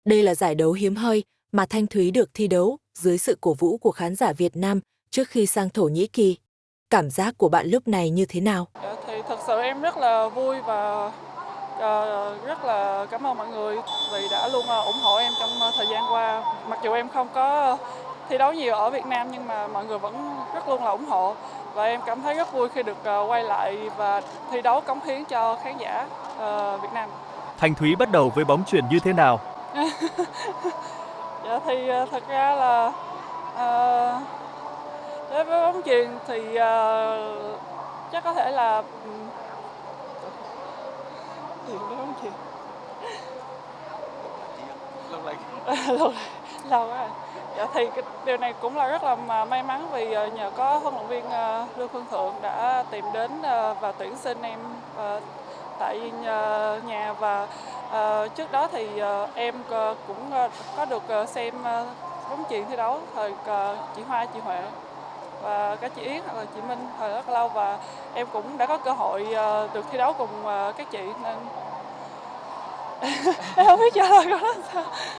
Đây là giải đấu hiếm hoi mà Thanh Thúy được thi đấu dưới sự cổ vũ của khán giả Việt Nam trước khi sang Thổ Nhĩ Kỳ. Cảm giác của bạn lúc này như thế nào? Thì thật sự em rất là vui và rất là cảm ơn mọi người vì đã luôn ủng hộ em trong thời gian qua. Mặc dù em không có thi đấu nhiều ở Việt Nam nhưng mà mọi người vẫn rất luôn là ủng hộ và em cảm thấy rất vui khi được quay lại và thi đấu cống hiến cho khán giả Việt Nam. Thanh Thúy bắt đầu với bóng chuyền như thế nào? Dạ thì thật ra là đối với bóng chuyền thì chắc có thể là với bóng chuyền lâu lâu lâu quá rồi. Dạ thì điều này cũng là rất là may mắn vì nhờ có huấn luyện viên Lương Phương Thượng đã tìm đến và tuyển sinh em tại nhà và trước đó thì em cũng có được xem bóng chuyền thi đấu thời chị Hoa, chị Huệ và cả chị Yến hoặc là chị Minh thời rất lâu và em cũng đã có cơ hội được thi đấu cùng các chị nên em không biết trả lời câu đó sao.